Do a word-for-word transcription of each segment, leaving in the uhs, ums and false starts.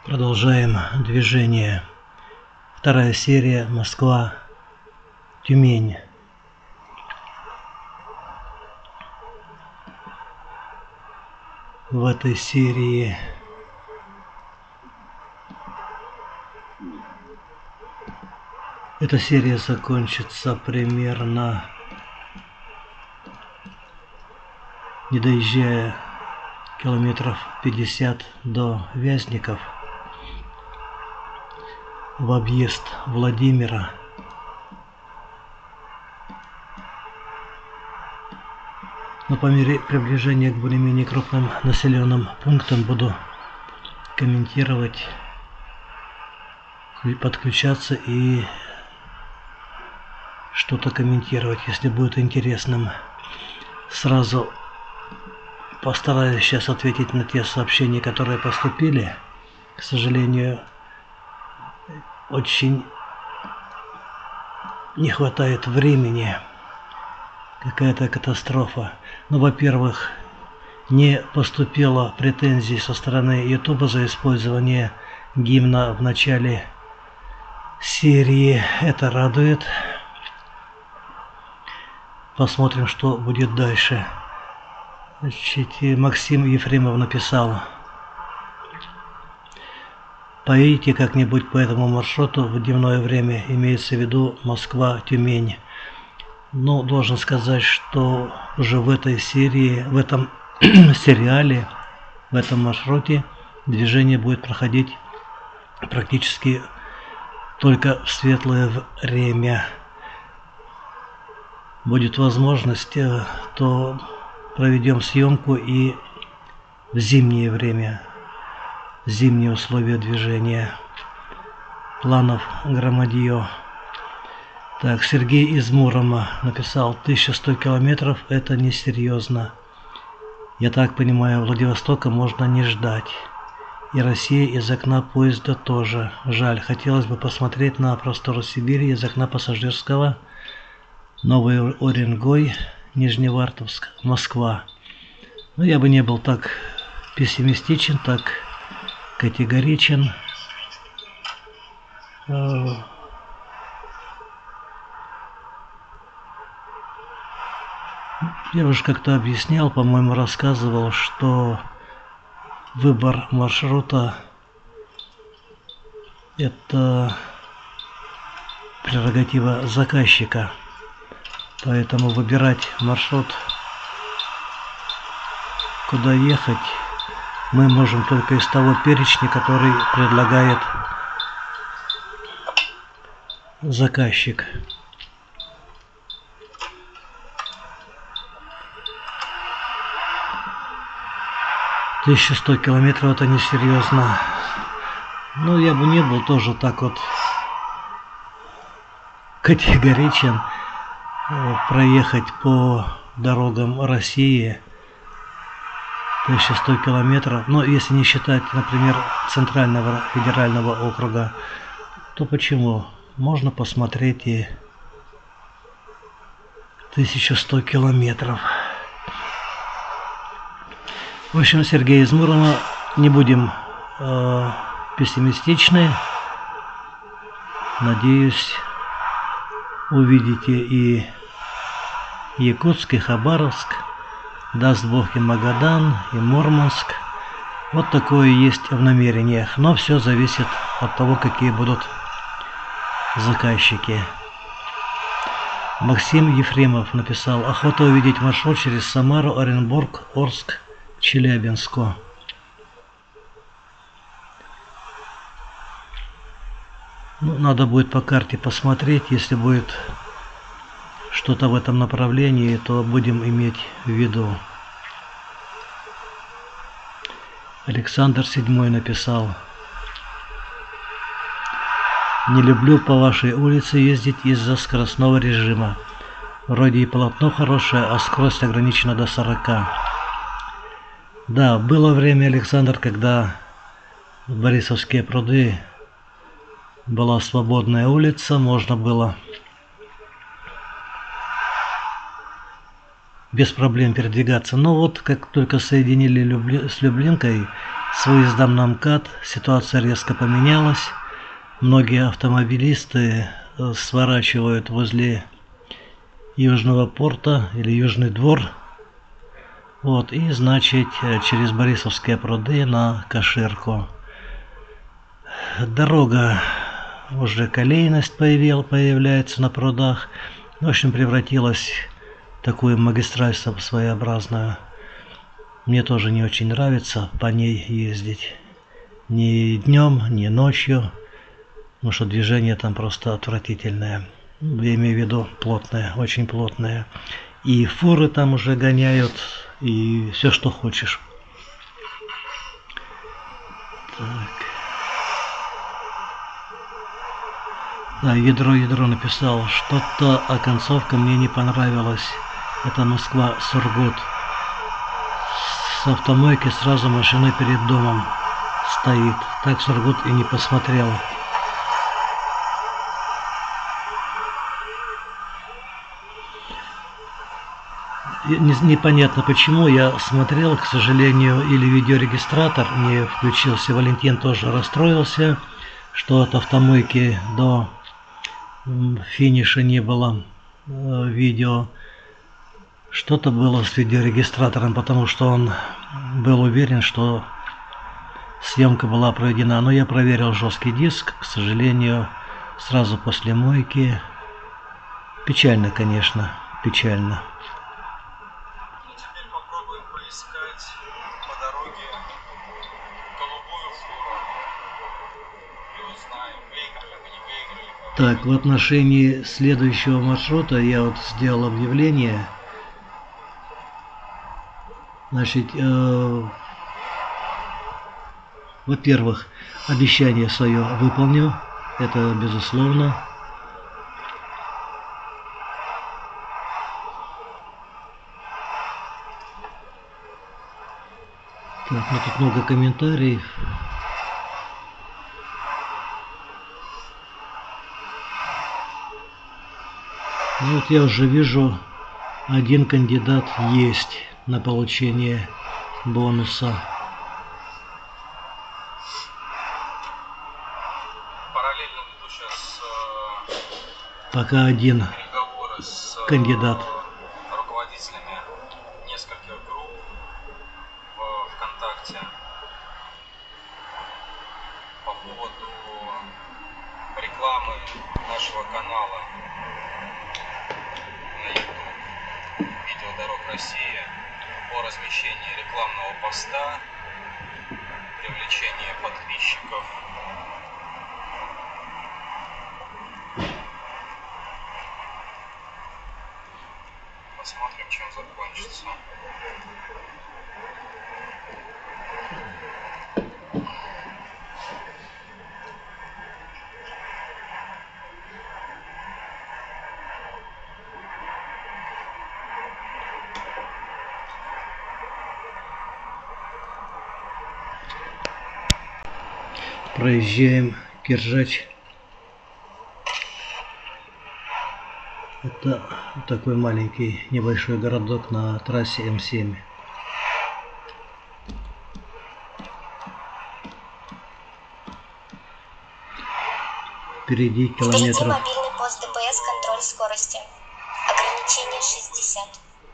Продолжаем движение. Вторая серия Москва-Тюмень. В этой серии эта серия закончится примерно, не доезжая километров пятьдесят до Вязников, в объезд Владимира. Но по мере приближения к более-менее крупным населенным пунктам буду комментировать, подключаться и что-то комментировать, если будет интересным. Сразу постараюсь сейчас ответить на те сообщения, которые поступили. К сожалению, очень не хватает времени. Какая-то катастрофа. Ну, во-первых, не поступило претензий со стороны ютуба за использование гимна в начале серии. Это радует. Посмотрим, что будет дальше. Значит, Максим Ефремов написал: поедете как-нибудь по этому маршруту в дневное время, имеется в виду Москва-Тюмень. Но должен сказать, что уже в этой серии, в этом сериале, в этом маршруте движение будет проходить практически только в светлое время. Будет возможность, то проведем съемку и в зимнее время, зимние условия движения. Планов громадье. Так, Сергей из Мурома написал: тысяча сто километров – это несерьезно. Я так понимаю, Владивостока можно не ждать. И Россия из окна поезда тоже. Жаль, хотелось бы посмотреть на просторы Сибири из окна пассажирского. Новый Уренгой, Нижневартовск, Москва. Но я бы не был так пессимистичен, так категоричен. Я уже как-то объяснял, по-моему, рассказывал, что выбор маршрута – это прерогатива заказчика. Поэтому выбирать маршрут, куда ехать, мы можем только из того перечня, который предлагает заказчик. тысяча сто километров – это несерьезно. Ну, я бы не был тоже так вот категоричен. Проехать по дорогам России тысяча сто километров, но если не считать, например, Центрального федерального округа, то почему? Можно посмотреть и тысяча сто километров. В общем, Сергей из Мурома, не будем э, пессимистичны. Надеюсь, увидите и Якутск, и Хабаровск, даст Бог, и Магадан, и Мурманск. Вот такое есть в намерениях. Но все зависит от того, какие будут заказчики. Максим Ефремов написал: охота увидеть маршрут через Самару, Оренбург, Орск, Челябинску. Ну, надо будет по карте посмотреть, если будет что-то в этом направлении, то будем иметь в виду. Александр Седьмой написал: не люблю по вашей улице ездить из-за скоростного режима. Вроде и полотно хорошее, а скорость ограничена до сорока. Да, было время, Александр, когда в Борисовские пруды была свободная улица, можно было без проблем передвигаться. Но вот как только соединили Любли... с Люблинкой, с выездом на МКАД ситуация резко поменялась. Многие автомобилисты сворачивают возле Южного порта или Южный двор. Вот, и, значит, через Борисовские пруды на Каширку. Дорога, уже колейность появил, появляется на прудах. В общем, превратилась в такую магистраль своеобразную. Мне тоже не очень нравится по ней ездить. Ни днем, ни ночью. Потому что движение там просто отвратительное. Я имею в виду плотное, очень плотное. И фуры там уже гоняют, и все, что хочешь. Так. Да, ядро-ядро написал. Что-то, а концовка мне не понравилась. Это Москва-Сургут. С автомойки сразу машина перед домом стоит. Так Сургут и не посмотрел. Непонятно почему, я смотрел, к сожалению, или видеорегистратор не включился. Валентин тоже расстроился, что от автомойки до финиша не было видео. Что-то было с видеорегистратором, потому что он был уверен, что съемка была проведена. Но я проверил жесткий диск, к сожалению, сразу после мойки. Печально, конечно, печально. Так, в отношении следующего маршрута я вот сделал объявление. Значит, э, во-первых, обещание свое выполню, это безусловно. Так, ну тут много комментариев. Ну вот я уже вижу, один кандидат есть на получение бонуса. Параллельно веду сейчас э, пока один переговоры с кандидат. э, руководителями нескольких групп в ВКонтакте по поводу рекламы нашего канала на YouTube «Видео Дорог России» о размещении рекламного поста, привлечении подписчиков. Посмотрим, чем закончится. Проезжаем Киржач. Это такой маленький небольшой городок на трассе М семь. Впереди километров. Впереди мобильный пост ДПС, контроль скорости. Ограничение шестьдесят.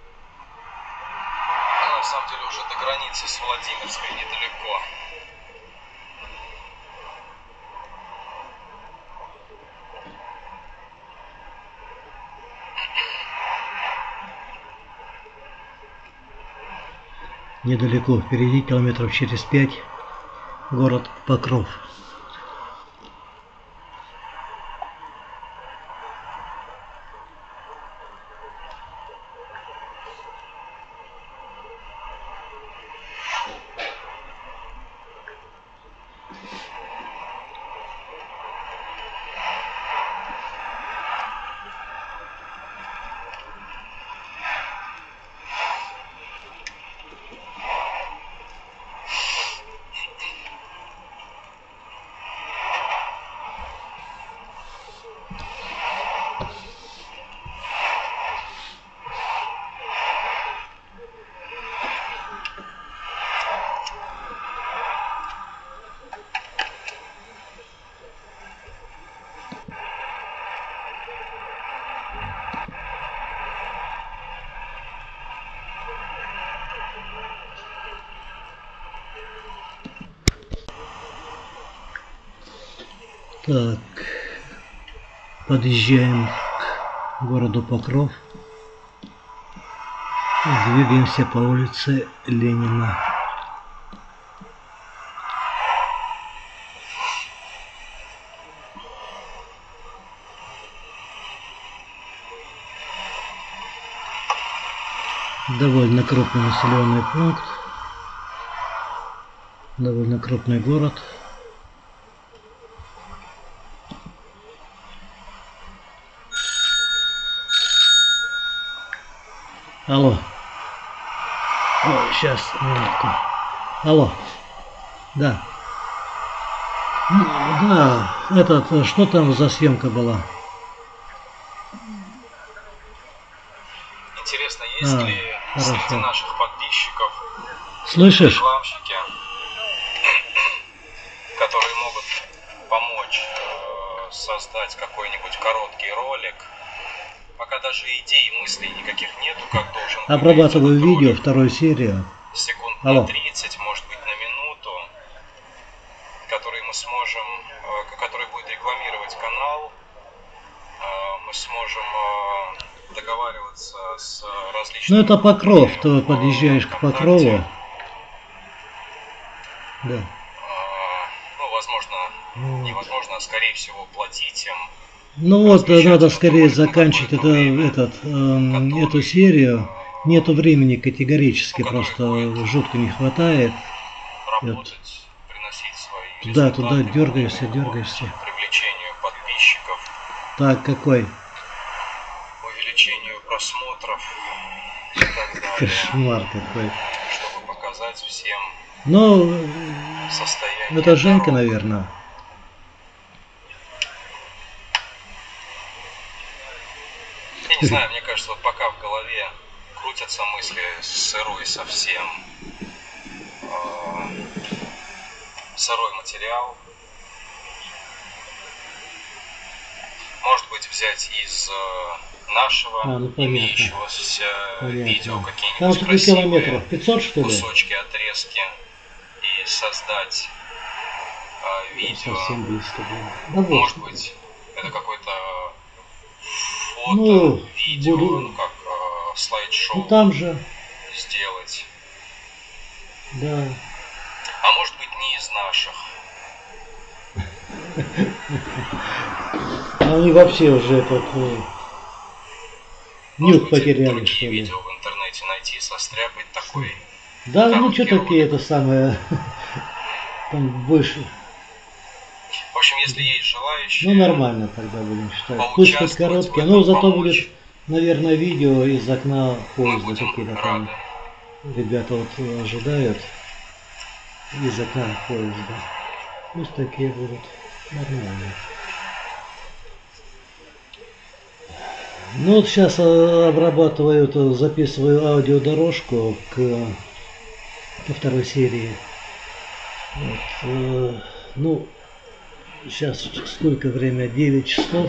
Ну, на самом деле уже до границы с Владимирской недалеко. Недалеко, впереди километров через пять город Покров. Так, подъезжаем к городу Покров. Двигаемся по улице Ленина. Довольно крупный населенный пункт, довольно крупный город. Алло. Ой, сейчас, минутку. Алло. Да. Да, этот, что там за съемка была? Интересно, есть А, ли хорошо. среди наших подписчиков Слышишь? рекламщики, которые могут помочь э, создать какой-нибудь короткий ролик, пока даже идей, мыслей никаких нету, как должен быть Обрабатываю этот видео, ролик. вторую серию. Секунд Алло. на тридцать, может быть на минуту, который мы сможем, э, который будет рекламировать канал. Э, мы сможем э, договариваться с различными... Ну это Покров, ты э, подъезжаешь к ВКонтакте. Покрову. Да. Э, ну, возможно, невозможно, а скорее всего платить им. Ну вот, Размещать надо этот скорее ролик на закончить это, какое-то время, этот, эм, который, эту серию. э, Нету времени категорически, ну, который просто будет жутко не хватает. работать, приносить свои Туда, результаты туда, дергаешься, по дергаешься. привлечению подписчиков, Так, какой? увеличению просмотров и так далее, Кошмар какой. чтобы показать всем Ну, состояние это Женька, дорог. наверное. Я не знаю, мне кажется, вот пока в голове крутятся мысли сырой совсем, э, сырой материал. Может быть, взять из э, нашего А, ну, понятно. имеющегося видео Понятно. Там какие-нибудь сколько красивые километров? пятьсот, что ли? кусочки, отрезки и создать э, видео. Совсем близко было. Да вот. Может быть, это какое-то фото, Ну, видео, буду- ну как э, слайд-шоу Ну там же, сделать. да. А может быть, не из наших. Они вообще уже этот э, Может нюх быть, потеряли, другие что ли. видео в интернете найти, состряпать такой. Да, ну короткий что такие ролик. это самое, там больше. В общем, если есть желающие, Ну нормально тогда будем считать. Пусть хоть поучаствовать в короткие, этом, но зато помочь. будет, наверное, видео из окна мы поезда будем какие-то рады. там. Ребята вот э, ожидают из окна поезда. Пусть такие будут нормально. Ну вот сейчас э, обрабатываю, это, записываю аудиодорожку к, ко второй серии. Вот, э, ну, сейчас сколько время? девять часов.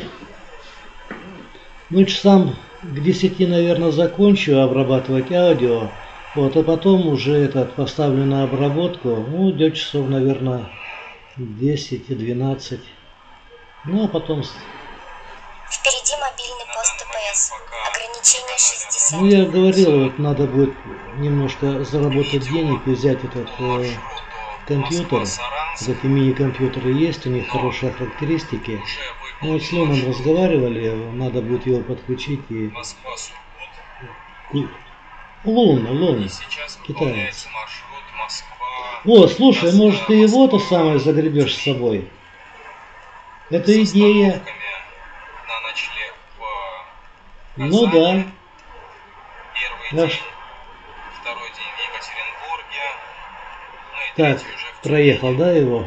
Ну, часам к десяти, наверное, закончу обрабатывать аудио. Вот, а потом уже этот поставлю на обработку. Ну, идет часов, наверное, десять-двенадцать. Ну, а потом... с- Впереди мобильный пост ДПС. Ограничение шестьдесят. Ну, я говорил, вот надо будет немножко заработать денег и взять этот э, компьютер. Вот эти мини-компьютеры есть, у них хорошие характеристики. Ну, вот с Лоном разговаривали, надо будет его подключить и... Москва, Сургут. Ку- Лун, Лун, И сейчас китаец. выполняется маршрут Москва. О, слушай, Красная, может ты его-то Москва, самое загребешь с собой? Это с идея. остановками на ночлег в Ну Казани. да. Первый Наш- день, второй день в Екатеринбурге. Ну и Так, третий уже в проехал, Тюмени. да, его?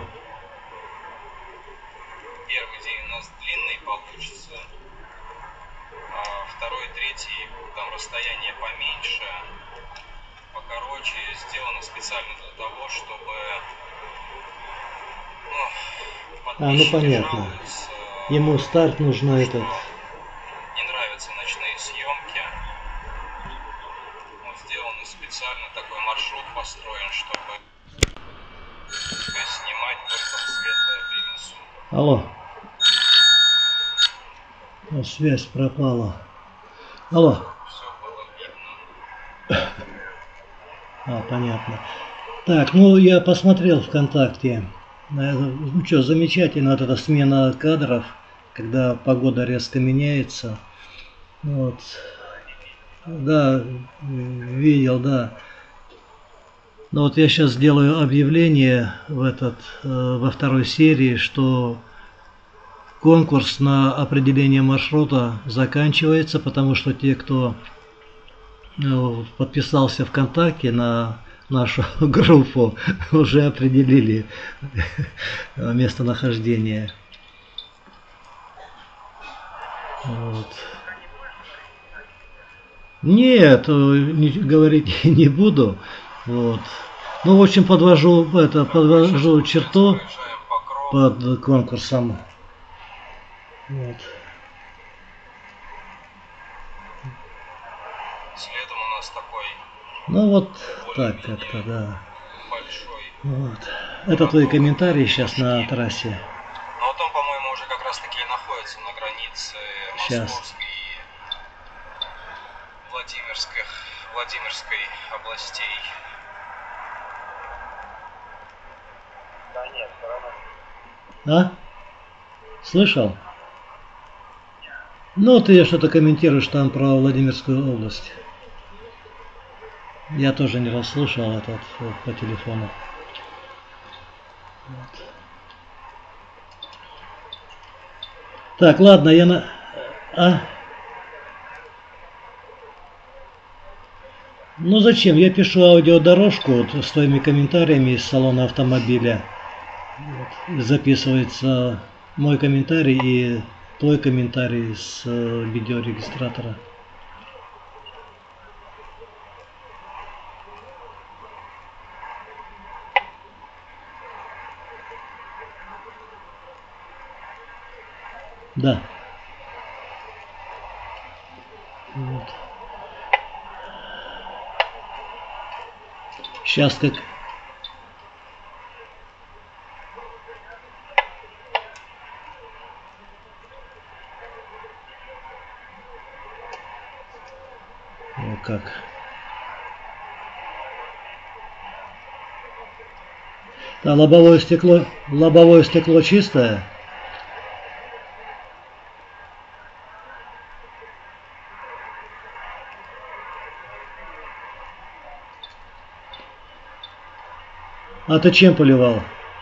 Первый день у нас длинный получится. А второй, третий, там расстояние поменьше, покороче, сделано специально для того, чтобы ну, А, ну подписчики понятно. жалуются, Ему старт нужно что этот. не нравятся ночные съемки. Вот сделано специально, такой маршрут построен, чтобы снимать только в светлое время суток. Алло. О, связь пропала. Алло. Все было видно. А, понятно. Так, ну я посмотрел ВКонтакте. Ну что, замечательно вот эта смена кадров, когда погода резко меняется. Вот. Да, видел, да. Но вот я сейчас сделаю объявление в этот, э, во второй серии, что конкурс на определение маршрута заканчивается, потому что те, кто э, подписался ВКонтакте на нашу группу, уже определили местонахождение. Вот. Нет, не, говорить не буду. Вот. Ну, в общем, подвожу, это, подвожу черту под конкурсом. Вот. Следом у нас такой. Ну вот так как-то, да. Большой. Вот. Это твои комментарии сейчас на трассе. Ну вот он, по-моему, уже как раз таки находится на границе Московской и Владимирской, Владимирской областей. Да нет, все равно. А? Слышал? Ну, ты что-то комментируешь там про Владимирскую область. Я тоже не расслышал этот вот, по телефону. Вот. Так, ладно, я на... А? Ну зачем? Я пишу аудиодорожку вот, с твоими комментариями из салона автомобиля. Вот. Записывается мой комментарий и твой комментарий с э, видеорегистратора. Да. Вот. Сейчас как... Ну как? Да, лобовое стекло, лобовое стекло чистое. А ты чем поливал?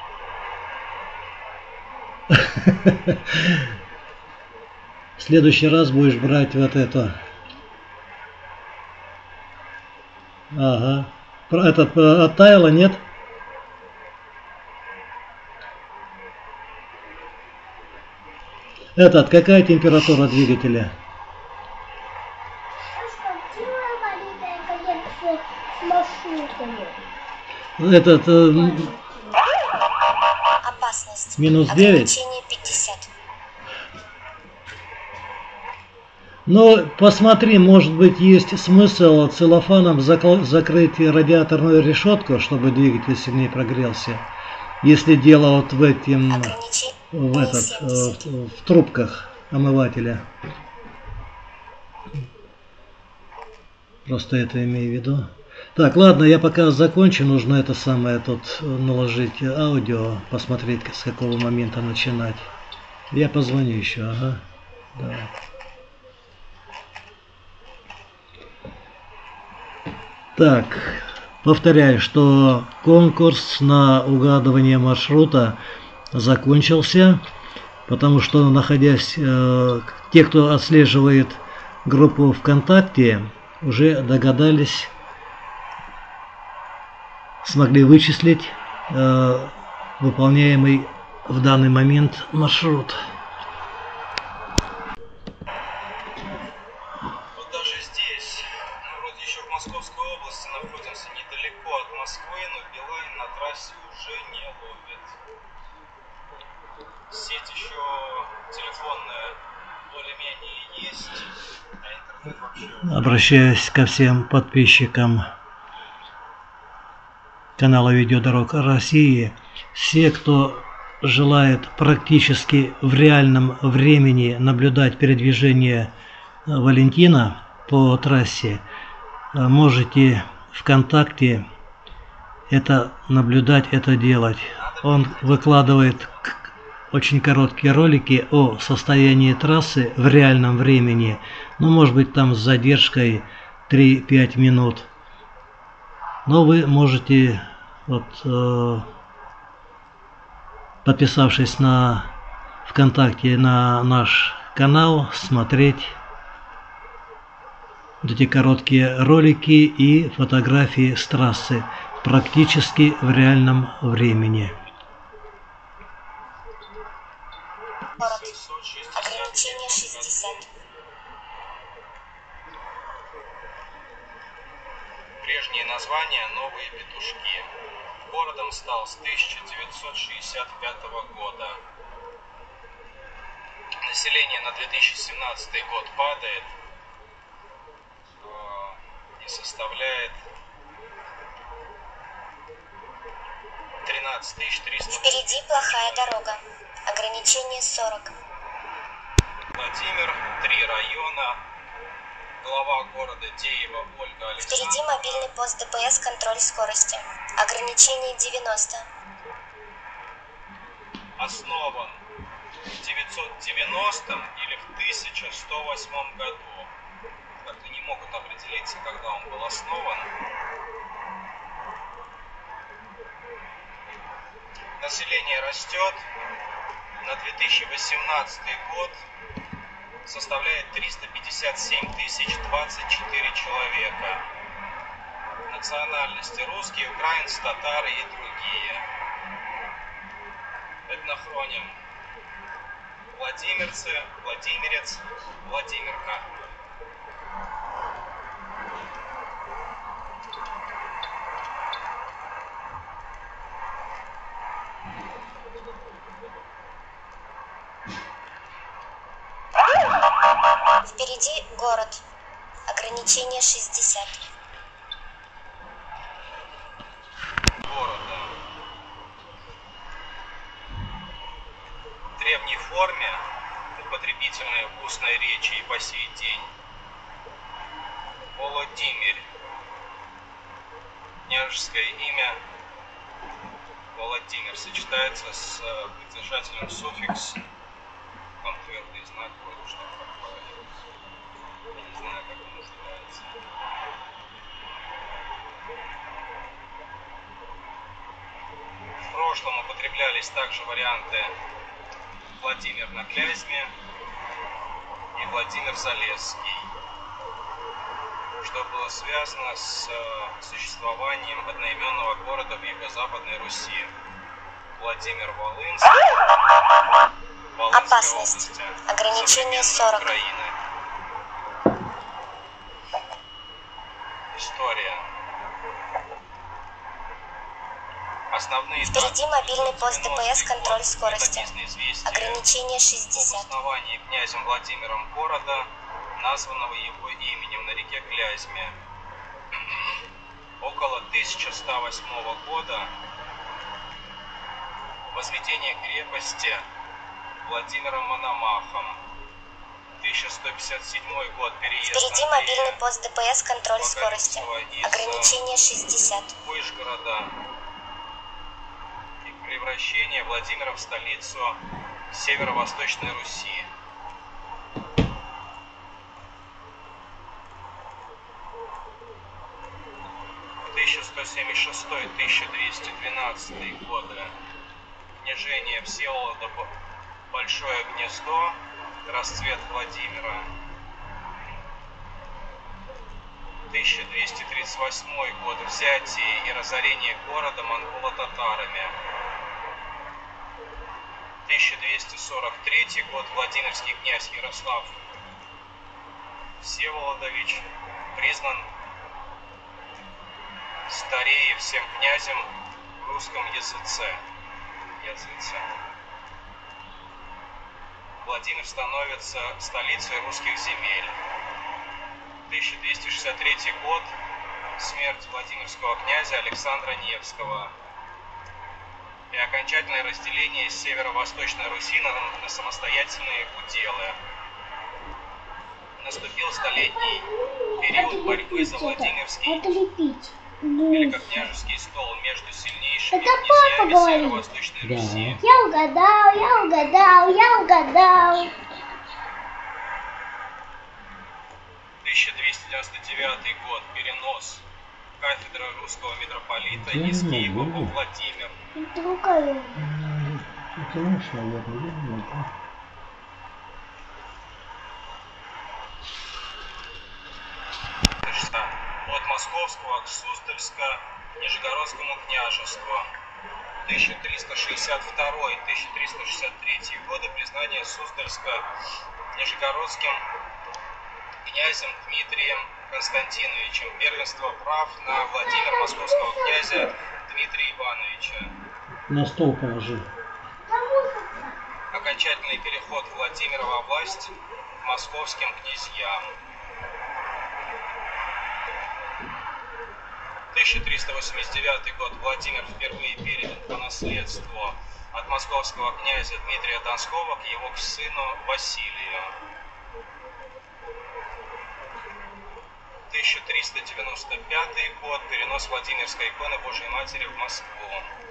В следующий раз будешь брать вот это. Ага. Этот оттаяло, нет? Этот, какая температура двигателя? Этот э, Опасность. минус девять. Ограничение пятьдесят. Ну, посмотри, может быть, есть смысл целлофаном закрыть радиаторную решетку, чтобы двигатель сильнее прогрелся. Если дело вот в этом, в, этот, в, в трубках омывателя. Просто это имею в виду. Так, ладно, я пока закончу, нужно это самое тут наложить аудио, посмотреть, с какого момента начинать. Я позвоню еще, ага. Да. Так, повторяю, что конкурс на угадывание маршрута закончился, потому что, находясь, э, те, кто отслеживает группу ВКонтакте, уже догадались, смогли вычислить э, выполняемый в данный момент маршрут. Вот даже здесь, мы вроде еще в Московской области находимся недалеко от Москвы, но Билайн на трассе уже не ловит. Сеть еще телефонная более-менее есть, а интернет вообще... Обращаюсь ко всем подписчикам канала Видеодорог России. Все, кто желает практически в реальном времени наблюдать передвижение Валентина по трассе, можете ВКонтакте это наблюдать, это делать. Он выкладывает очень короткие ролики о состоянии трассы в реальном времени, ну, может быть, там с задержкой три-пять минут. Но вы можете, вот, э, подписавшись на ВКонтакте на наш канал, смотреть вот эти короткие ролики и фотографии с трассы практически в реальном времени. Ограничение шестьдесят. Прежние названия — Новые Петушки. Городом стал с тысяча девятьсот шестьдесят пятого года. Население на две тысячи семнадцатый год падает и составляет тринадцать тысяч триста. Впереди плохая дорога. Ограничение сорок. Владимир, три района. Глава города Деева Ольга Александровна. Впереди мобильный пост ДПС, контроль скорости. Ограничение девяносто. Основан в девятьсот девяностом или в тысяча сто восьмом году. Как-то не могут определиться, когда он был основан. Население растет. На две тысячи восемнадцатый год составляет триста пятьдесят семь тысяч двадцать четыре человека. Национальности: русские, украинцы, татары и другие. Этнохроним: владимирцы, владимирец, Владимирка. Впереди город. Ограничение шестьдесят. Города. В древней форме, употребительной в устной речи и по сей день, Володимир. Княжеское имя Владимир сочетается с придержательным суффикс. Там твердый знак, вот что такое. Я не знаю, как он называется. В прошлом употреблялись также варианты Владимир на Клязьме и Владимир Залесский, что было связано с существованием одноименного города в юго-западной Руси. Владимир Волынский, Волынской Опасность. области, Ограничение современной сорок. Украины. История. Основные Впереди мобильный пост ДПС, контроль скорости. Ограничение Ограничение об шестьдесят. основании князем Владимиром города, названного его именем на реке Клязьме. Около тысяча сто восьмого года возведение крепости Владимиром Мономахом. тысяча сто пятьдесят седьмой год переезд Впереди Андрея мобильный пост ДПС, контроль скорости. из Ограничение шестьдесят. Вышгорода и превращение Владимира в столицу Северо-Восточной Руси. тысяча сто семьдесят шестой — тысяча двести двенадцатый годы. Княжение Всеволода Большое Гнездо. Расцвет Владимира. тысяча двести тридцать восьмой год. Взятие и разорение города монголо-татарами. тысяча двести сорок третий год. Владимирский князь Ярослав Всеволодович признан старее всем князем в русском языце. языце. Владимир становится столицей русских земель. тысяча двести шестьдесят третий год. Смерть Владимирского князя Александра Невского. и окончательное разделение Северо-Восточной Руси на, на самостоятельные уделы. Наступил столетний период борьбы за Владимирский великокняжеский стол между сильнейшими князьями Северо-Восточной Да. Руси. Я угадал, я угадал, я угадал. тысяча двести девяносто девятый год. Перенос кафедры русского митрополита Я из не Киева могу. во Владимир. Другая. Ты можешь, наверное, я не могу. От Московского к Суздальско-Нижегородскому княжеству. тысяча триста шестьдесят второй — тысяча триста шестьдесят третий годы. Признание Суздальско-Нижегородским князем Дмитрием Константиновичем. Первенство прав на Владимир московского князя Дмитрия Ивановича. На стол положи. Окончательный переход Владимира во власть московским князьям. тысяча триста восемьдесят девятый год. Владимир впервые передан по наследству от московского князя Дмитрия Донского к его сыну Василию. тысяча триста девяносто пятый год. Перенос Владимирской иконы Божией Матери в Москву.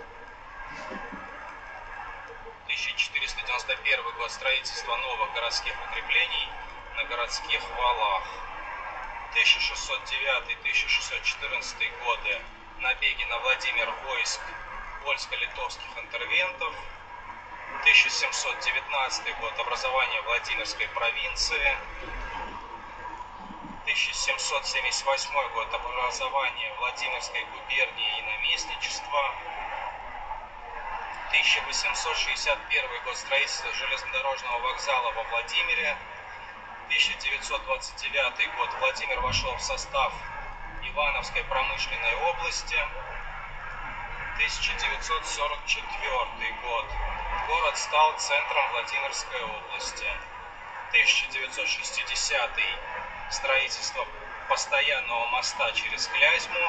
тысяча четыреста девяносто первый год. Строительство новых городских укреплений на городских валах. тысяча шестьсот девятый — тысяча шестьсот четырнадцатый годы. Набеги на Владимир войск польско-литовских интервентов. тысяча семьсот девятнадцатый год. Образование Владимирской провинции. тысяча семьсот семьдесят восьмой год. Образование Владимирской губернии и наместничества. тысяча восемьсот шестьдесят первый год. Строительство железнодорожного вокзала во Владимире. тысяча девятьсот двадцать девятый год. Владимир вошел в состав Ивановской промышленной области. тысяча девятьсот сорок четвёртый год. Город стал центром Владимирской области. тысяча девятьсот шестидесятый. Строительство постоянного моста через Клязьму.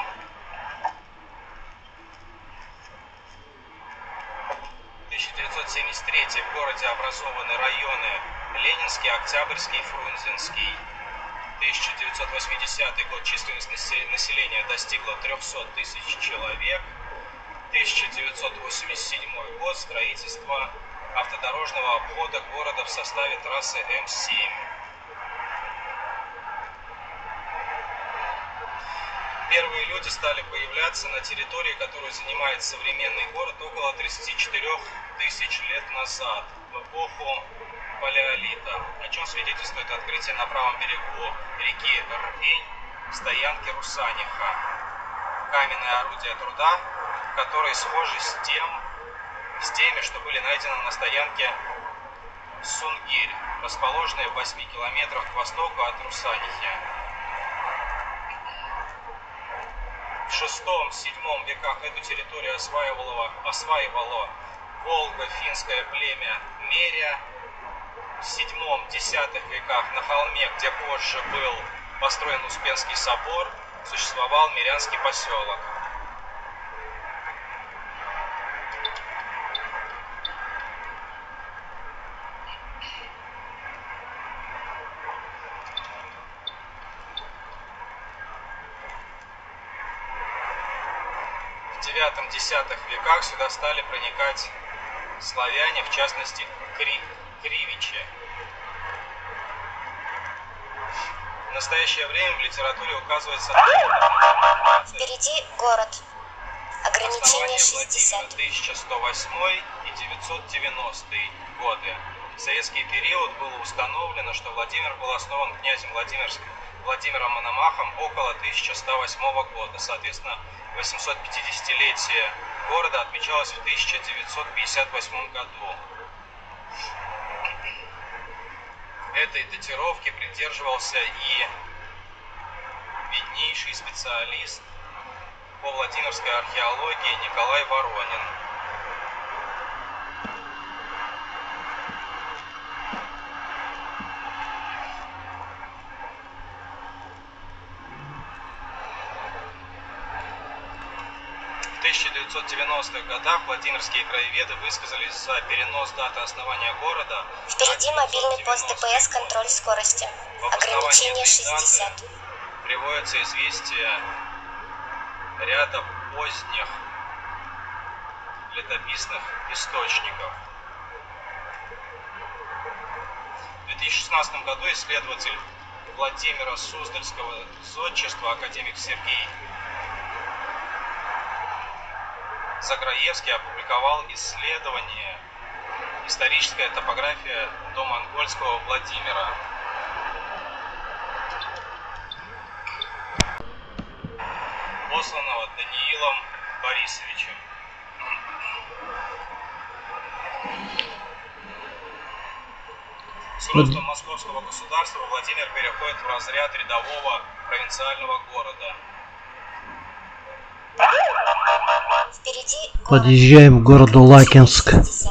тысяча девятьсот семьдесят третий. В городе образованы районы Ленинский, Октябрьский, Фрунзенский. тысяча девятьсот восьмидесятый год. Численность населения достигла трехсот тысяч человек. тысяча девятьсот восемьдесят седьмой год. Строительство автодорожного обхода города в составе трассы М семь. Первые люди стали появляться на территории, которую занимает современный город, около тридцати четырёх тысяч лет назад, в эпоху Палеолита, о чем свидетельствует открытие на правом берегу реки Рпень стоянки Русаниха. Каменные орудия труда, которые схожи с, тем, с теми, что были найдены на стоянке Сунгирь, расположенной в восьми километрах к востоку от Русанихи. В шестом-седьмом веках эту территорию осваивало, осваивало волго-финское племя Меря. В седьмом-десятых веках на холме, где позже был построен Успенский собор, существовал мирянский поселок. В девятом-десятых веках сюда стали проникать славяне, в частности кри, кривичи. В настоящее время в литературе указывается на Впереди город. Ограничение основание шестьдесят. Владимира тысяча сто восьмой и девятьсот девяностый годы. В советский период было установлено, что Владимир был основан князем Владимирским Владимиром Мономахом около тысяча сто восьмого года. Соответственно, восьмисотпятидесятилетие города отмечалось в тысяча девятьсот пятьдесят восьмом году. Этой датировки придерживался и виднейший специалист по Владимирской археологии Николай Воронин. В тысяча девятьсот девяностых годах владимирские краеведы высказались за перенос даты основания города. Впереди мобильный пост ДПС, контроль скорости. Ограничение шестьдесят. Приводится известие ряда поздних летописных источников. В две тысячи шестнадцатом году исследователь Владимира Суздальского зодчества академик Сергей Заграевский опубликовал исследование «Историческая топография домонгольского Владимира». Посланного Даниилом Борисовичем. С ростом московского государства Владимир переходит в разряд рядового провинциального города. Впереди Подъезжаем к городу Лакинск.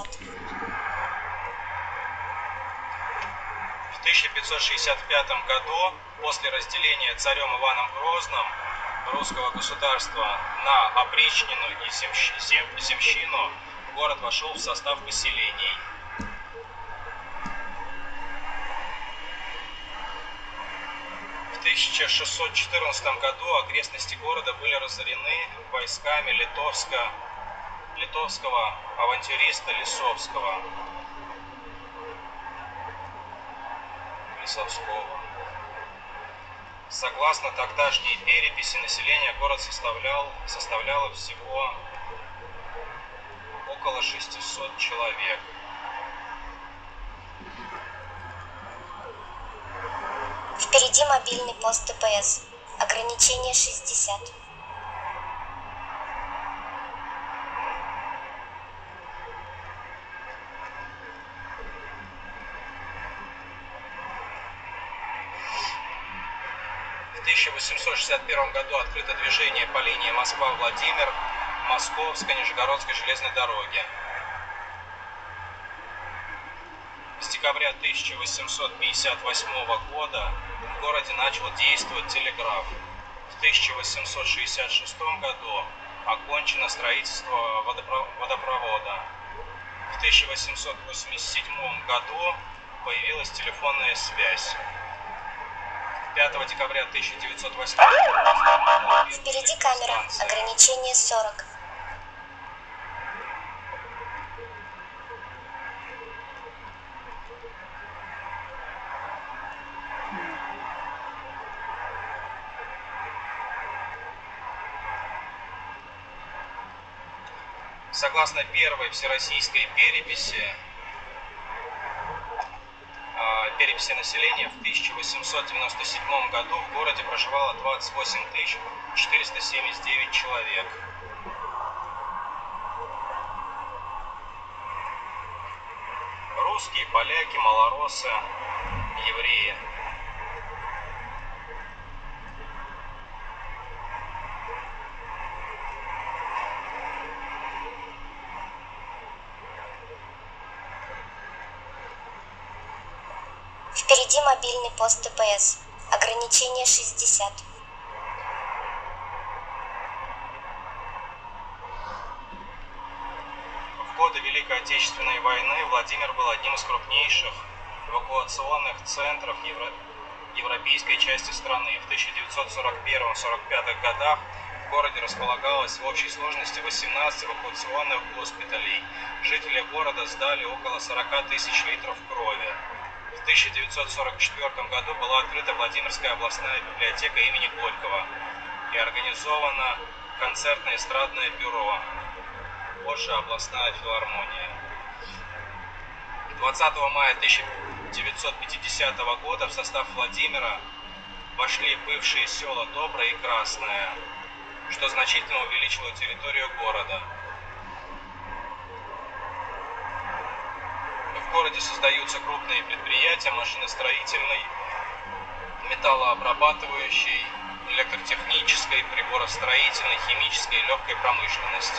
В тысяча пятьсот шестьдесят пятом году, после разделения царем Иваном Грозным русского государства на опричнину и земщину, город вошел в состав поселений. В тысяча шестьсот четырнадцатом году окрестности города были разорены войсками литовско, литовского авантюриста Лисовского. Лисовского. Согласно тогдашней переписи, население город составлял, составляло всего около шестисот человек. Впереди мобильный пост ДПС. Ограничение шестьдесят. В тысяча восемьсот шестьдесят первом году открыто движение по линии Москва-Владимир Московско-Нижегородской железной дороги. С декабря тысяча восемьсот пятьдесят восьмого года в городе начал действовать телеграф. В тысяча восемьсот шестьдесят шестом году окончено строительство водопровода. В тысяча восемьсот восемьдесят седьмом году появилась телефонная связь. пятого декабря тысяча девятьсот восьмого года Впереди камера. Ограничение сорок. Согласно первой всероссийской переписи, переписи населения, в тысяча восемьсот девяносто седьмом году в городе проживало двадцать восемь тысяч четыреста семьдесят девять человек. Русские, поляки, малороссы, евреи. Впереди мобильный пост ДПС. Ограничение шестьдесят. В годы Великой Отечественной войны Владимир был одним из крупнейших эвакуационных центров евро... европейской части страны. В тысяча девятьсот сорок первом — сорок пятом годах в городе располагалось в общей сложности восемнадцать эвакуационных госпиталей. Жители города сдали около сорока тысяч литров крови. В тысяча девятьсот сорок четвёртом году была открыта Владимирская областная библиотека имени Горького и организовано концертно-эстрадное бюро, позже областная филармония. двадцатого мая тысяча девятьсот пятидесятого года в состав Владимира вошли бывшие села Доброе и Красное, что значительно увеличило территорию города. В городе создаются крупные предприятия машиностроительной, металлообрабатывающей, электротехнической, приборостроительной, химической и легкой промышленности.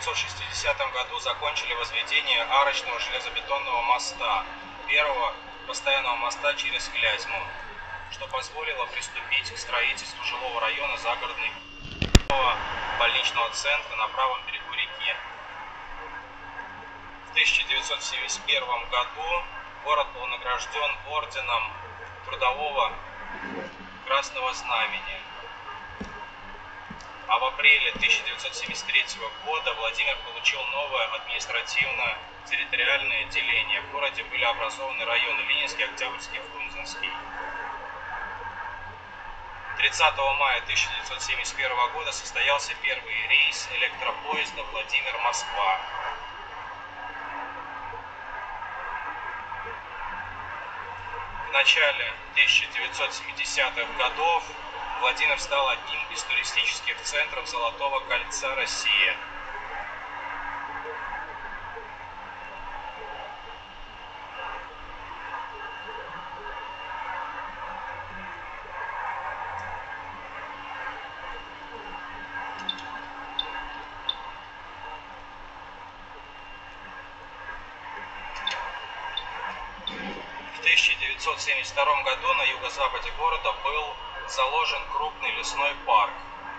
девятьсот шестидесятом году закончили возведение арочного железобетонного моста, первого постоянного моста через Клязьму, что позволило приступить к строительству жилого района загородного больничного центра на правом берегу реки. В тысяча девятьсот семьдесят первом году город был награжден орденом Трудового Красного Знамени. А в апреле тысяча девятьсот семьдесят третьего года Владимир получил новое административно-территориальное деление. В городе были образованы районы Ленинский, Октябрьский, Фрунзенский. тридцатого мая тысяча девятьсот семьдесят первого года состоялся первый рейс электропоезда Владимир-Москва. В начале тысяча девятьсот семидесятых годов Владимир стал одним из туристических центров Золотого кольца России. В тысяча девятьсот семьдесят втором году на юго-западе города был заложен крупный лесной парк.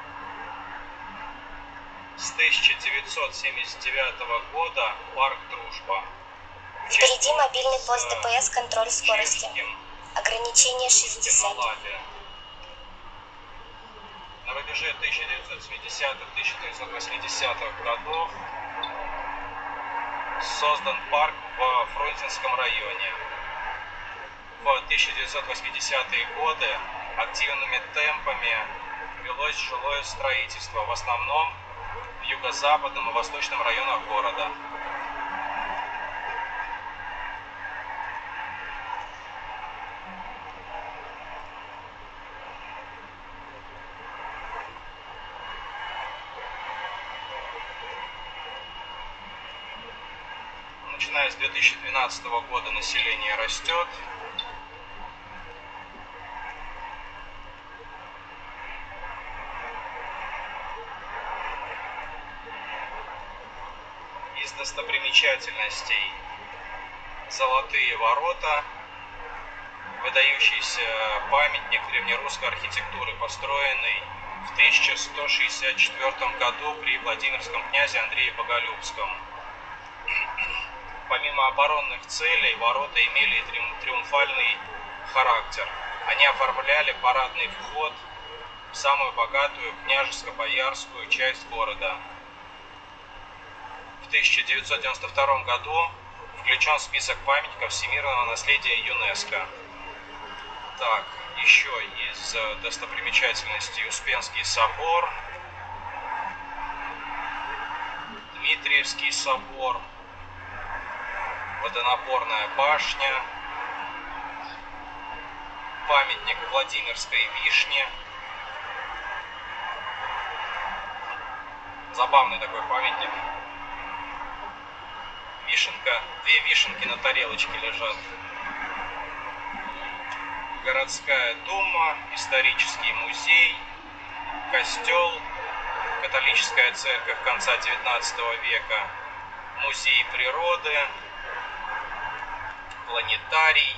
С тысяча девятьсот семьдесят девятого года парк Дружба. Впереди мобильный пост ДПС, контроль скорости. Ограничение шестьдесят. На рубеже тысяча девятьсот семидесятых — тысяча девятьсот восьмидесятых годов создан парк в Фрунзенском районе. В тысяча девятьсот восьмидесятые годы активными темпами велось жилое строительство, в основном в юго-западном и восточном районах города. Начиная с две тысячи двенадцатого года население растет. Из достопримечательностей Золотые ворота, выдающийся памятник древнерусской архитектуры, построенный в тысяча сто шестьдесят четвёртом году при Владимирском князе Андрее Боголюбском. Помимо оборонных целей, ворота имели триумфальный характер. Они оформляли парадный вход в самую богатую княжеско-боярскую часть города. В тысяча девятьсот девяносто втором году включен в список памятников всемирного наследия ЮНЕСКО. Так, еще из достопримечательностей Успенский собор, Дмитриевский собор, Водонапорная башня, памятник Владимирской вишне. Забавный такой памятник. Вишенка, две вишенки на тарелочке лежат. Городская дума, исторический музей, костел, католическая церковь конца девятнадцатого века, музей природы, планетарий,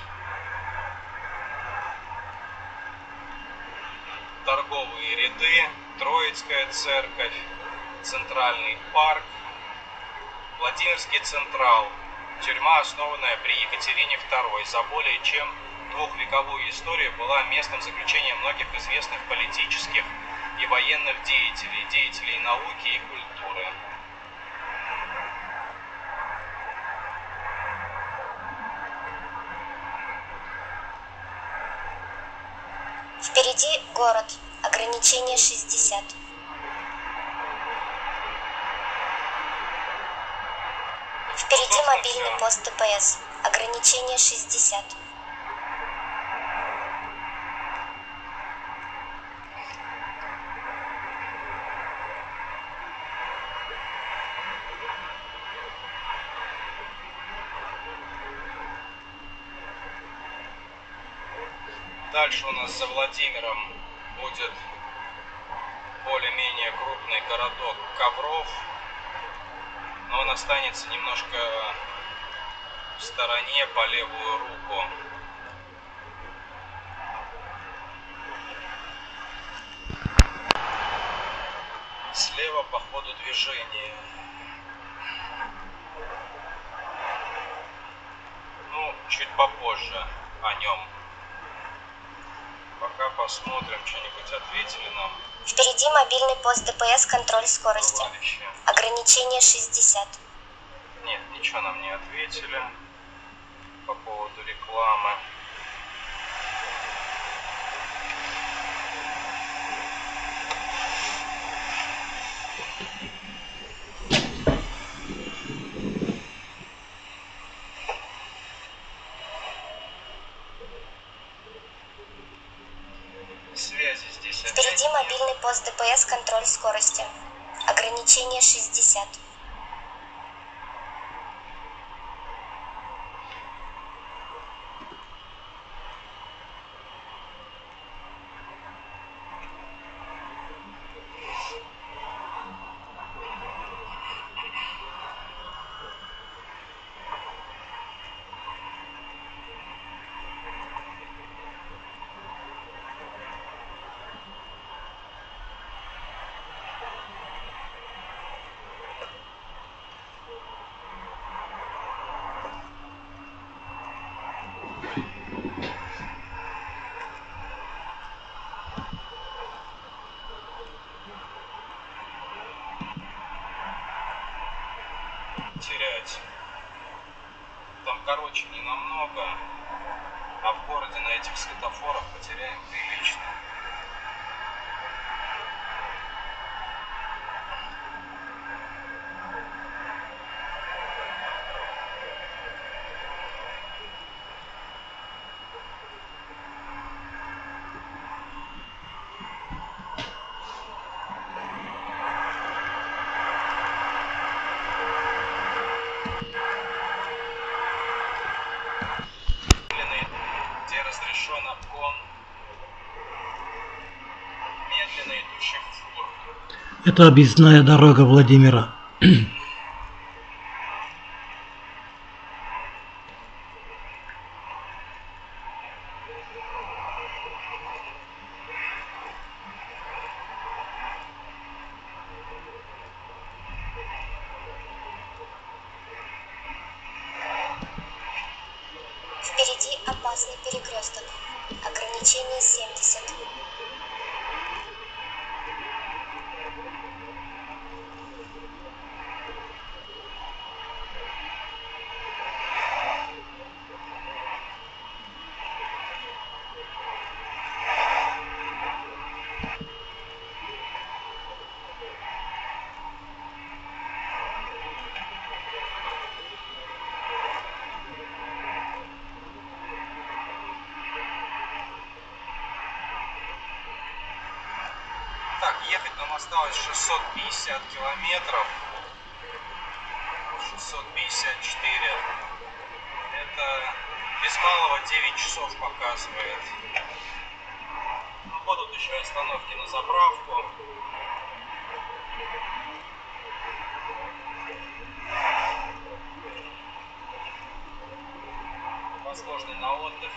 торговые ряды, Троицкая церковь, Центральный парк, Владимирский Централ, тюрьма, основанная при Екатерине второй, за более чем двухвековую историю была местом заключения многих известных политических и военных деятелей, деятелей науки и культуры. Впереди город. Ограничение шестьдесят. Впереди мобильный пост ДПС. Ограничение шестьдесят. Дальше у нас за Владимиром будет более-менее крупный городок Ковров. но он останется немножко в стороне по левую руку. Слева по ходу движения. Ну, чуть попозже о нем. Пока посмотрим, что-нибудь ответили нам. Впереди мобильный пост ДПС, контроль скорости. Товарищи. Ограничение шестьдесят. Нет, ничего нам не ответили по поводу рекламы. Связи здесь опять Впереди нет. мобильный пост ДПС, контроль скорости. Ограничение шестьдесят. Терять. Там, короче, не намного, а в городе на этих светофорах потеряем прилично. Где разрешен обгон медленно идущих фур. Это объездная дорога Владимира. Впереди опасный перекресток. Ограничение семьдесят. Так, ехать нам осталось шестьсот пятьдесят километров. шестьсот пятьдесят четыре. Это без малого девять часов показывает. Ну, будут еще остановки на заправку. Возможно, на отдых.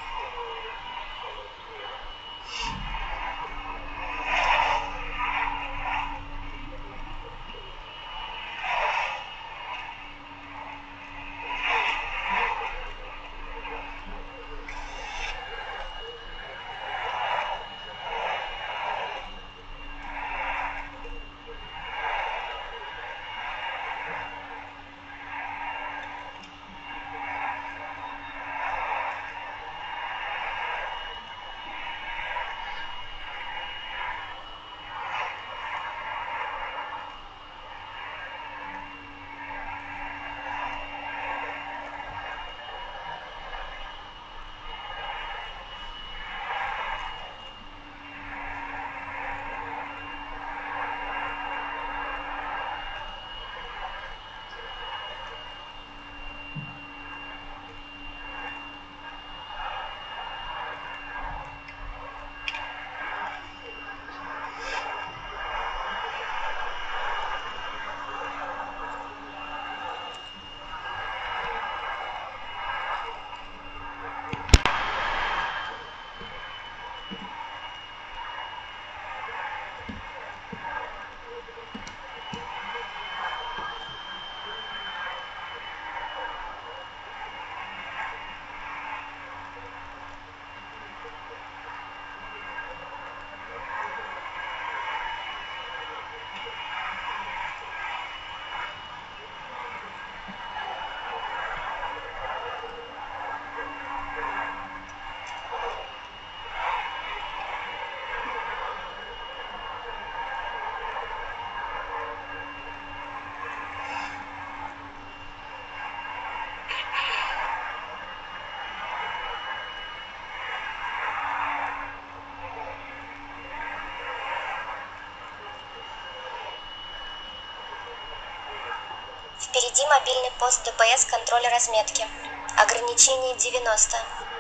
Впереди мобильный пост ДПС контроля разметки. Ограничение девяносто.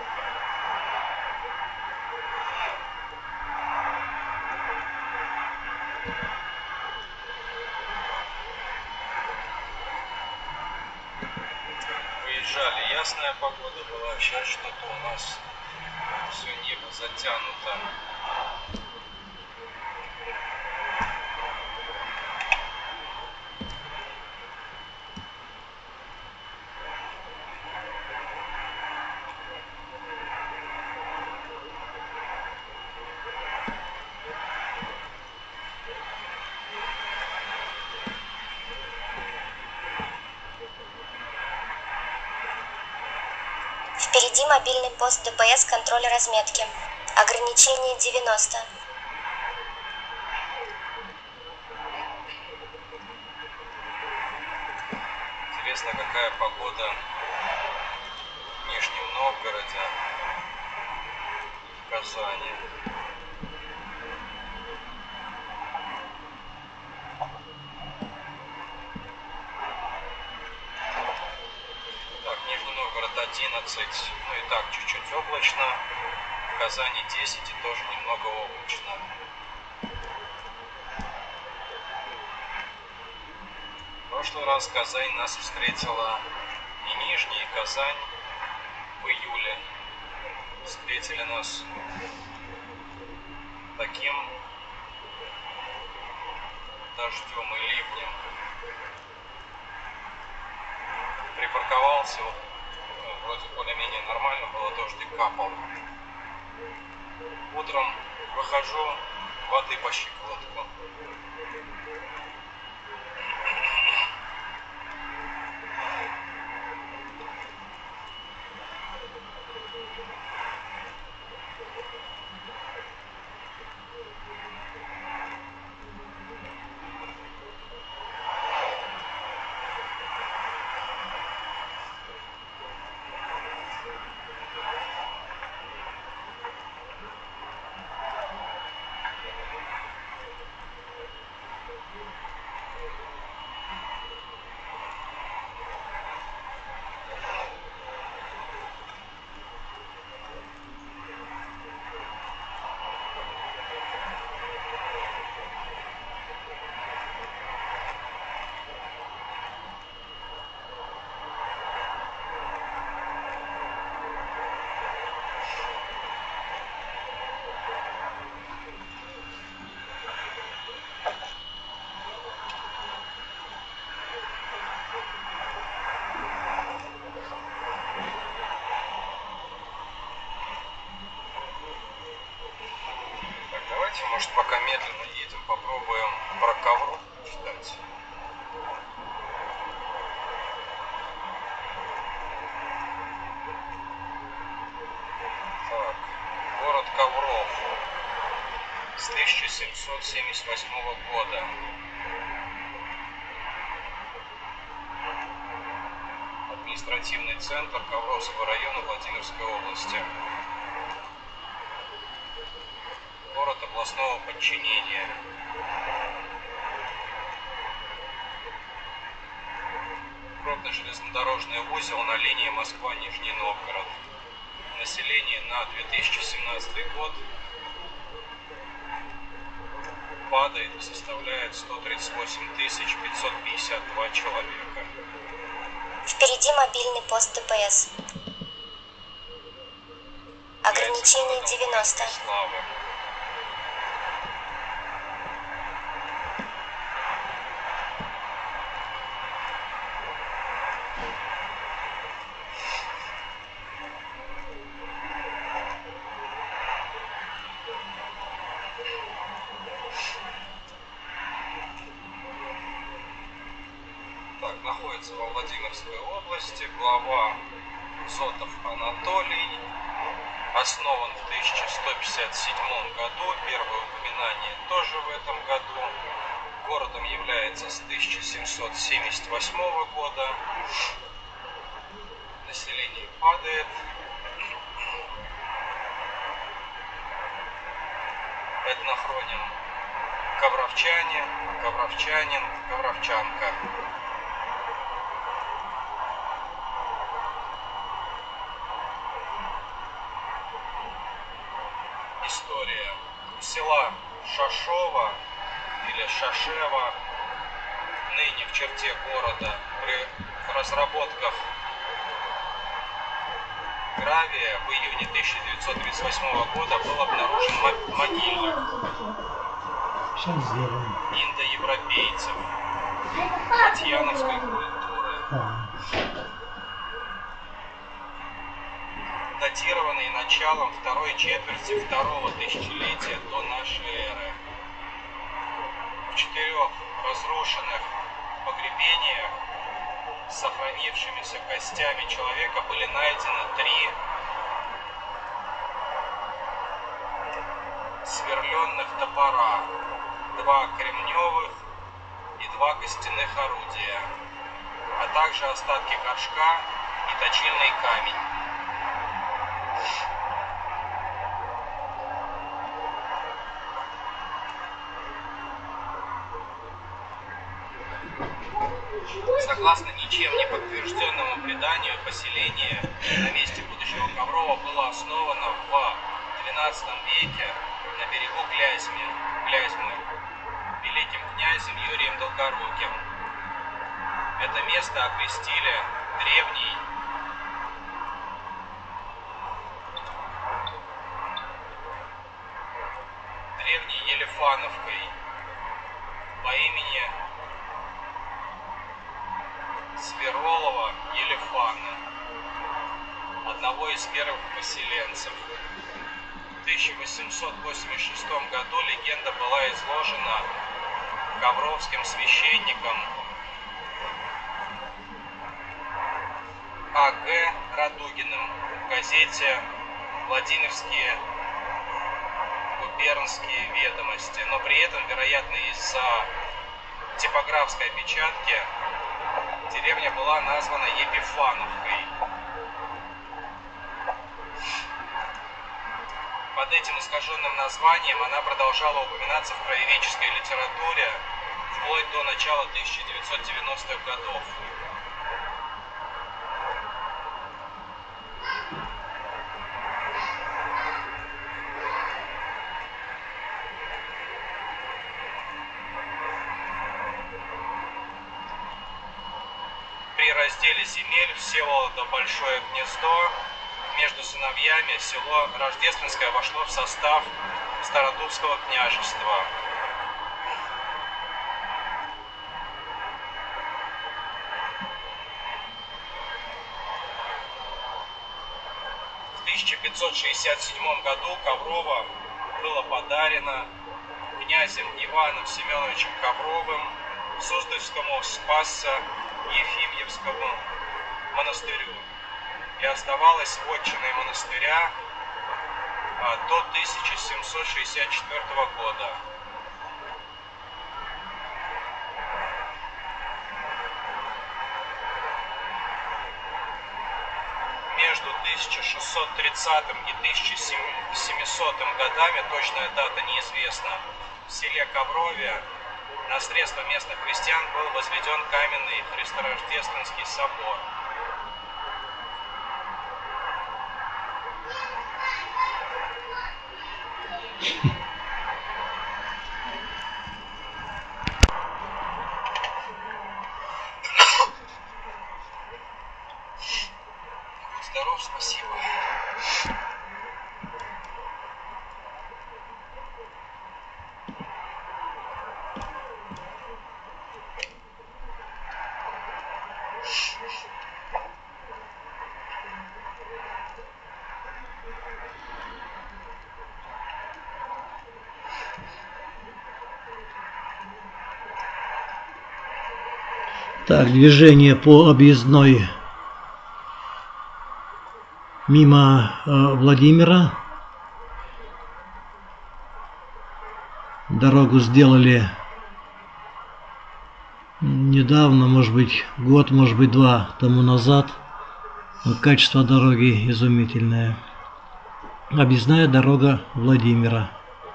Выезжали, ясная погода была, сейчас что-то у нас все небо затянуто. Впереди мобильный пост ДПС контроля разметки. Ограничение девяносто. Интересно, какая погода в Нижнем Новгороде и в Казани. Так, Нижний Новгород одиннадцать, ну и так, чуть-чуть облачно. В Казани десять и тоже немного облачно. В прошлый раз Казань нас встретила, и Нижний, и Казань в июле встретили нас таким дождем и ливнем. Припарковался, вот, вроде более-менее нормально было, дождик капал. Утром выхожу, воды по щиколотку. Давайте, может, пока медленно едем, попробуем про Ковров читать. Так, город Ковров с тысяча семьсот семьдесят восьмого года. Административный центр Ковровского района Владимирской области. Город областного подчинения. Крупный железнодорожный узел на линии Москва-Нижний Новгород. Население на две тысячи семнадцатый год падает и составляет сто тридцать восемь тысяч пятьсот пятьдесят два человека. Впереди мобильный пост ДПС. Ограничение девяносто. Славы. Так, находится во Владимирской области, глава Зотов Анатолий, основан в тысяча сто пятьдесят седьмом году, первое упоминание тоже в этом году, городом является с тысяча семьсот семьдесят восьмого года, население падает, этнохроним ковровчане, ковровчанин, ковровчанка. история. У села Шашова или Шашева, ныне в черте города, при разработках гравия в июне тысяча девятьсот тридцать восьмого года был обнаружен могильник индоевропейцев фатьяновской культуры, датированный началом второй четверти второго тысячелетия до нашей эры. В четырех разрушенных погребениях с сохранившимися костями человека были найдены три сверленных топора, два кремневых и два костяных орудия, а также остатки горшка и точильный камень. Согласно ничем не подтвержденному преданию, поселение на месте будущего Коврова было основано в двенадцатом веке на берегу Клязьмы, Клязьмы великим князем Юрием Долгоруким. Это место окрестили древней древней Елефановкой по имени Сверолова Елефана, одного из первых поселенцев. В тысяча восемьсот восемьдесят шестом году легенда была изложена ковровским священником А Г Радугиным в газете «Владимирские губернские ведомости», но при этом, вероятно, из-за типографской опечатки деревня была названа Епифановкой. Под этим искаженным названием она продолжала упоминаться в краеведческой литературе вплоть до начала тысяча девятьсот девяностых годов. При разделе земель Всеволода Большое Гнездо между сыновьями село Рождественское вошло в состав Стародубского княжества. В тысяча пятьсот шестьдесят седьмом году Коврово было подарено князем Иваном Семеновичем Ковровым Суздальскому Спассо-Ефимьевскому монастырю и оставалась вотчиной монастыря а, до тысяча семьсот шестьдесят четвёртого года. Между тысяча шестьсот тридцатым и тысяча семисотым годами, точная дата неизвестна, в селе Коврове на средства местных крестьян был возведен каменный Христорождественский собор. Будь здоров, спасибо. Так, движение по объездной мимо э, Владимира. Дорогу сделали недавно, может быть год, может быть два тому назад. Качество дороги изумительное. Объездная дорога Владимира.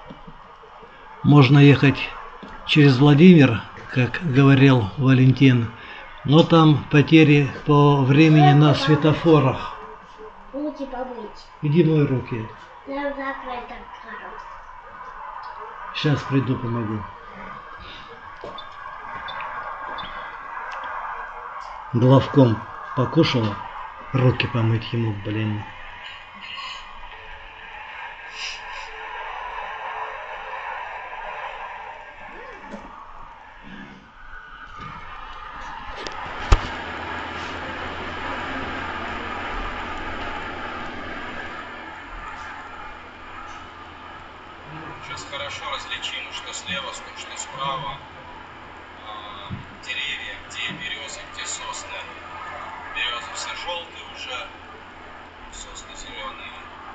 Можно ехать через Владимир, как говорил Валентин, но там потери по времени на светофорах. Руки помыть. Иди мой руки. Я закрыта сразу. Сейчас приду, помогу. Главком покушала. Руки помыть ему, блин. Сейчас хорошо различимо, что слева, что справа. А, деревья, где березы, где сосны. Березы все желтые уже, сосны зеленые.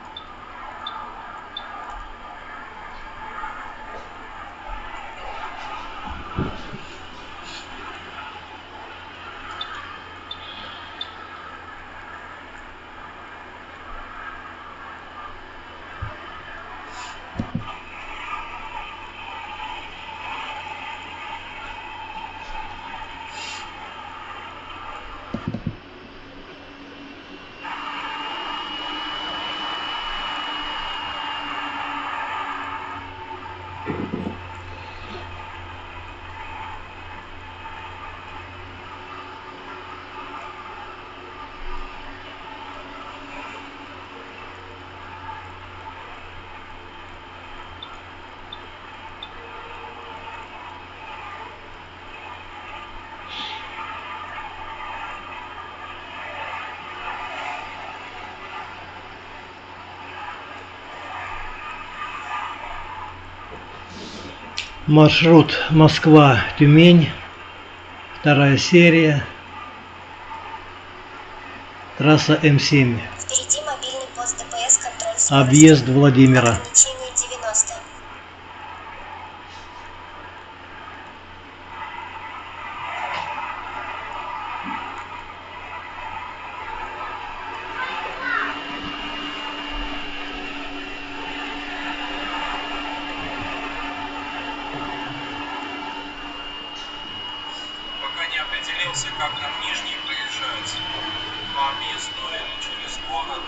Маршрут Москва-Тюмень, вторая серия, трасса М семь, Впереди мобильный пост ДПС, контроль скорости. объезд Владимира. Ограничение девяносто. Пока не определился, как нам Нижний проезжать. По объезду или через город.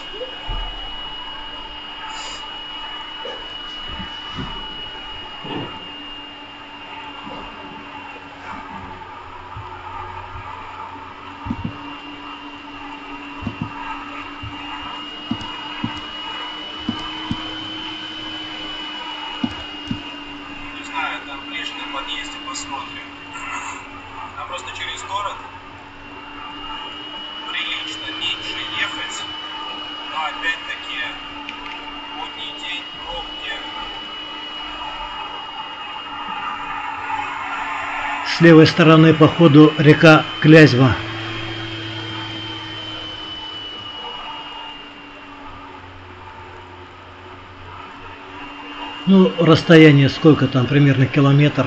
Не знаю, там ближе на подъезде посмотрим. Нам просто через город прилично меньше ехать, но опять-таки будний день, пробки. С левой стороны по ходу река Клязьма. Ну, расстояние сколько там, примерно километр.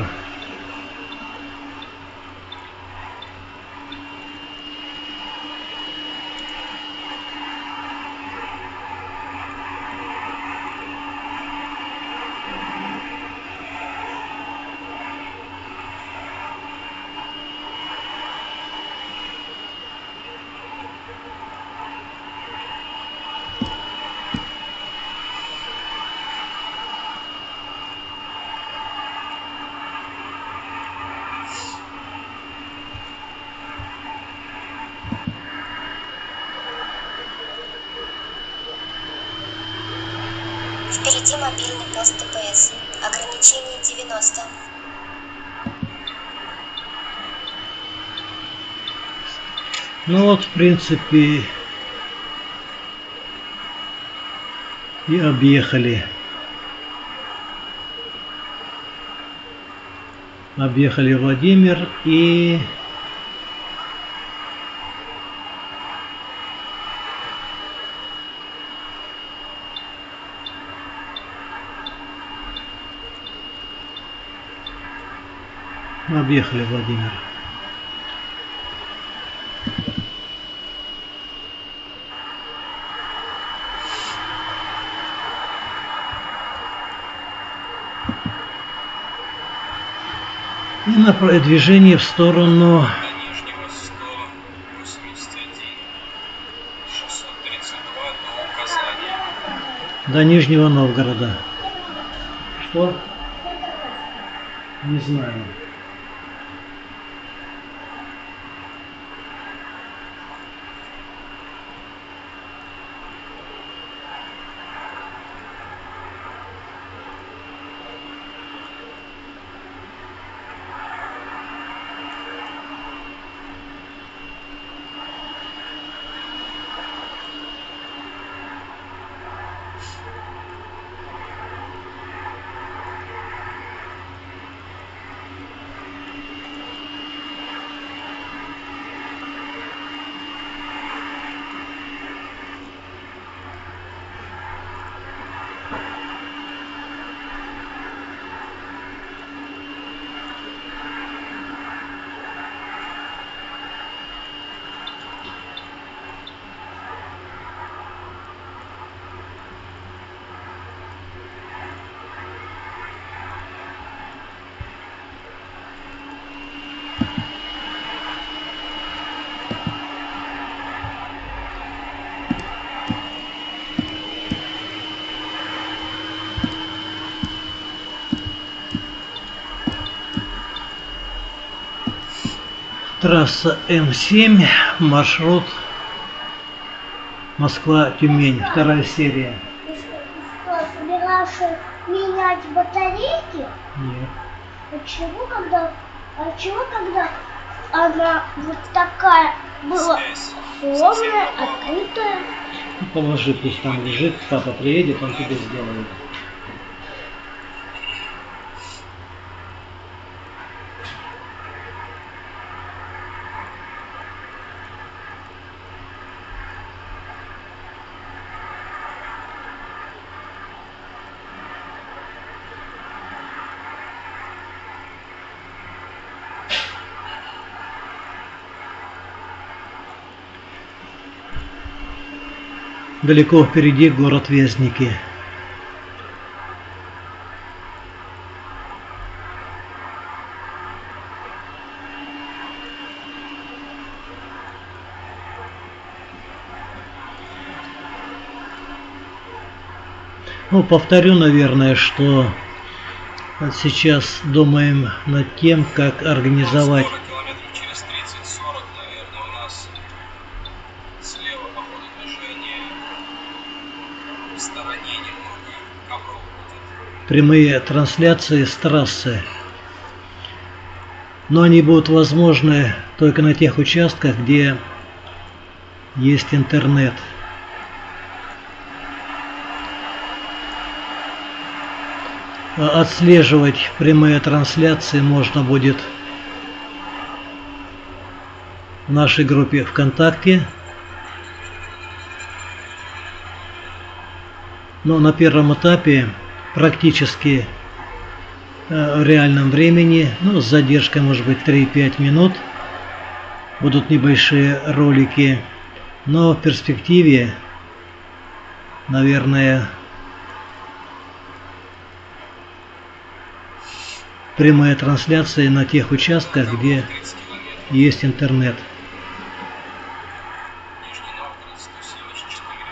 Впереди мобильный пост ДПС. Ограничение девяносто. Ну вот, в принципе, и объехали. Объехали Владимир и объехали Владимир. И на движение в сторону До Нижнего сто восемьдесят один, шестьсот тридцать два до указания. До Нижнего Новгорода. Что? Не знаю. Трасса М семь, маршрут Москва-Тюмень, вторая серия. Ты что, собираешься менять батарейки? Нет. Почему, когда, а чего, когда она вот такая была Связь. ровная, открытая? Ну, положи, пусть там лежит, папа приедет, он тебе сделает. Далеко впереди город Везники. Ну, повторю, наверное, что сейчас думаем над тем, как организовать сорок километров через тридцать-сорок, наверное, у нас слева по ходу движения в стороне немного ковров будет. прямые трансляции с трассы. Но они будут возможны только на тех участках, где есть интернет. Отслеживать прямые трансляции можно будет в нашей группе ВКонтакте. Но на первом этапе практически в реальном времени, ну, с задержкой, может быть, три-пять минут, будут небольшие ролики, но в перспективе, наверное, прямые трансляции на тех участках, где есть интернет. Нижний Новгород, сто семьдесят четыре.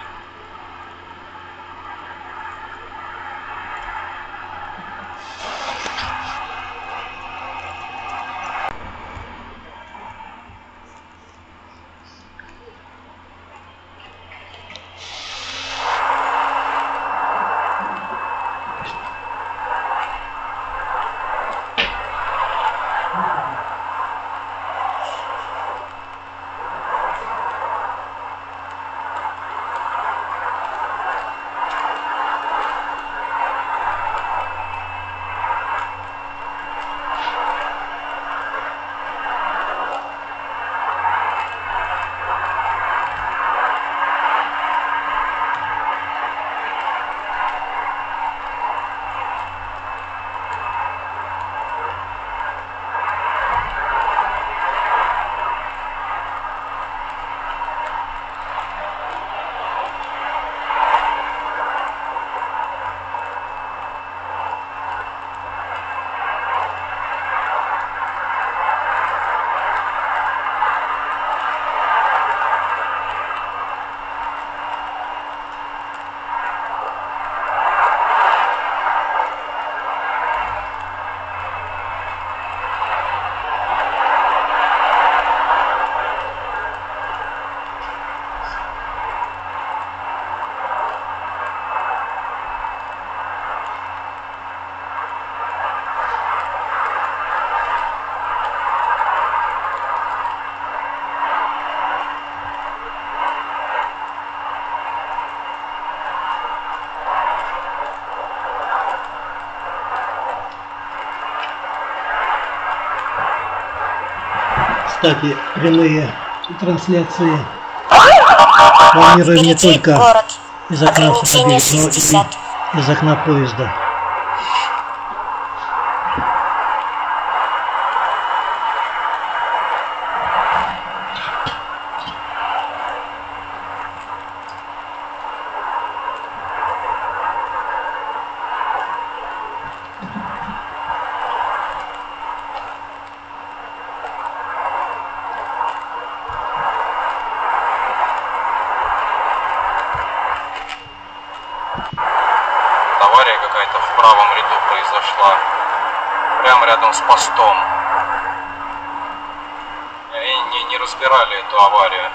Кстати, прямые трансляции планируем не Впереди только город. из окна Ограничение автомобиля, но шестьдесят. и из окна поезда. Авария какая-то в правом ряду произошла, прямо рядом с постом. И не, не разбирали эту аварию.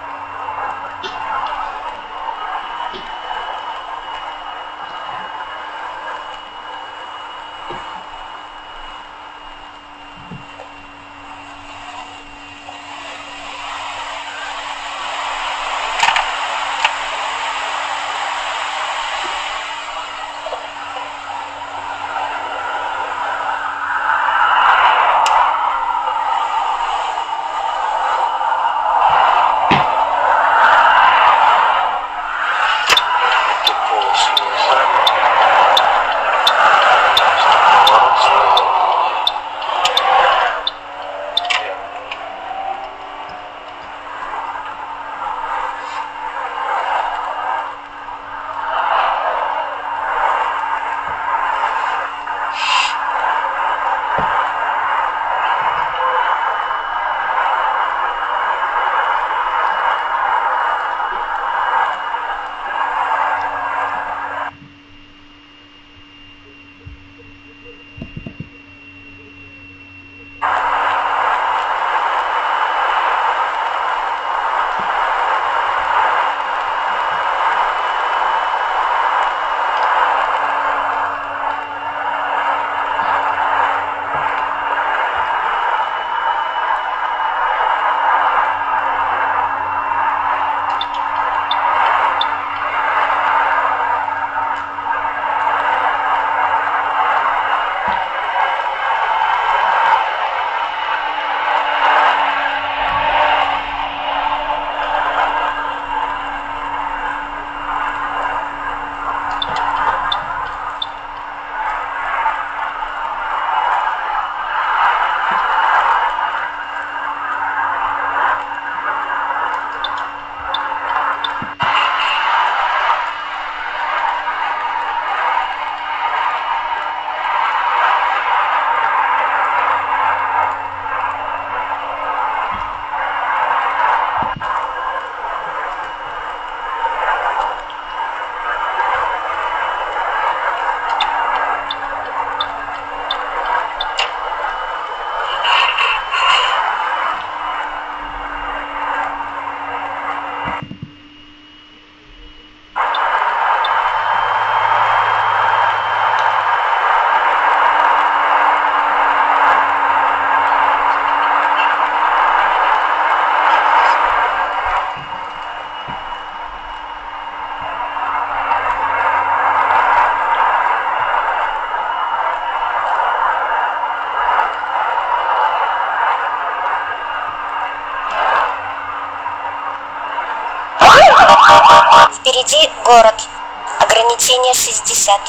Впереди город. Ограничение шестьдесят.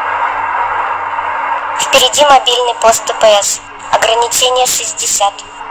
Впереди мобильный пост Т П С. Ограничение шестьдесят.